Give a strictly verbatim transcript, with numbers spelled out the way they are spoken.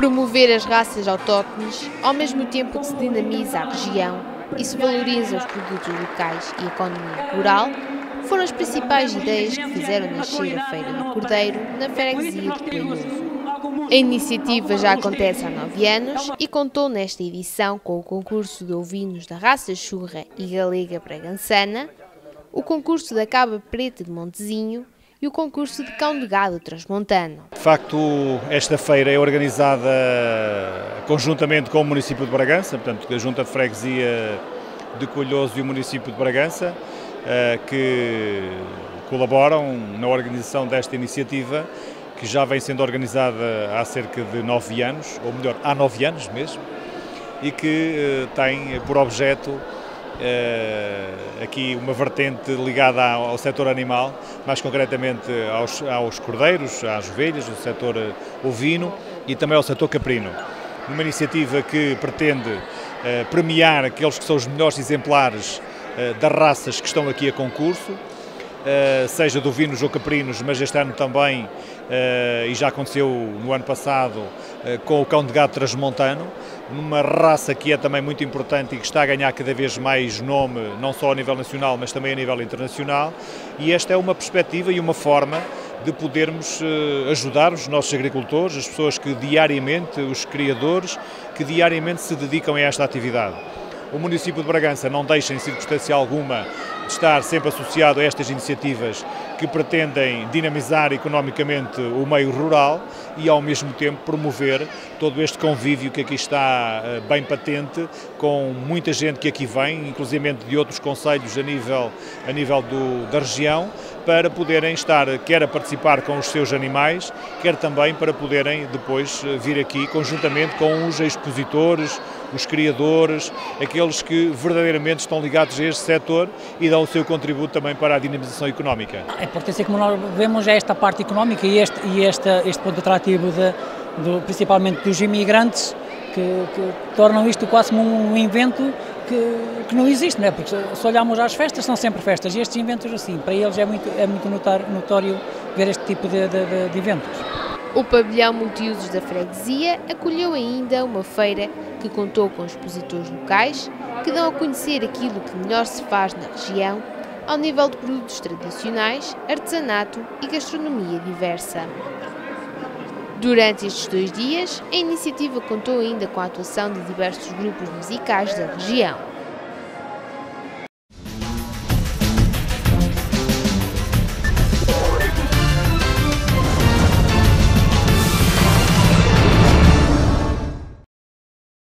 Promover as raças autóctones, ao mesmo tempo que se dinamiza a região e se valoriza os produtos locais e a economia rural, foram as principais ideias que fizeram nascer a Feira do Cordeiro na freguesia de Coelhoso. A iniciativa já acontece há nove anos e contou nesta edição com o concurso de ovinos da raça Churra e Galega Bragançana, o concurso da Caba Preta de Montezinho e o concurso de Cão de Gado Transmontano. De facto, esta feira é organizada conjuntamente com o município de Bragança, portanto, a Junta de Freguesia de Coelhoso e o município de Bragança, que colaboram na organização desta iniciativa, que já vem sendo organizada há cerca de nove anos, ou melhor, há nove anos mesmo, e que tem por objeto aqui uma vertente ligada ao setor animal, mais concretamente aos, aos cordeiros, às ovelhas, ao setor ovino e também ao setor caprino. Uma iniciativa que pretende premiar aqueles que são os melhores exemplares das raças que estão aqui a concurso, seja de ovinos ou caprinos, mas este ano também, e já aconteceu no ano passado, com o Cão de Gado Transmontano, numa raça que é também muito importante e que está a ganhar cada vez mais nome, não só a nível nacional, mas também a nível internacional, e esta é uma perspectiva e uma forma de podermos ajudar os nossos agricultores, as pessoas que diariamente, os criadores, que diariamente se dedicam a esta atividade. O município de Bragança não deixa em circunstância alguma de estar sempre associado a estas iniciativas que pretendem dinamizar economicamente o meio rural e ao mesmo tempo promover todo este convívio que aqui está bem patente, com muita gente que aqui vem, inclusive de outros concelhos a nível, a nível do, da região, para poderem estar quer a participar com os seus animais, quer também para poderem depois vir aqui conjuntamente com os expositores, os criadores, aqueles que verdadeiramente estão ligados a este setor e dão o seu contributo também para a dinamização económica. A importância, como nós vemos, é esta parte económica e este, e este, este ponto atrativo, de, de, principalmente dos imigrantes, que, que tornam isto quase como um evento que, que não existe, não é? Porque se olharmos às festas, são sempre festas, e estes eventos assim, para eles é muito, é muito notar, notório ver este tipo de, de, de eventos. O pavilhão multiusos da freguesia acolheu ainda uma feira que contou com expositores locais que dão a conhecer aquilo que melhor se faz na região, ao nível de produtos tradicionais, artesanato e gastronomia diversa. Durante estes dois dias, a iniciativa contou ainda com a atuação de diversos grupos musicais da região.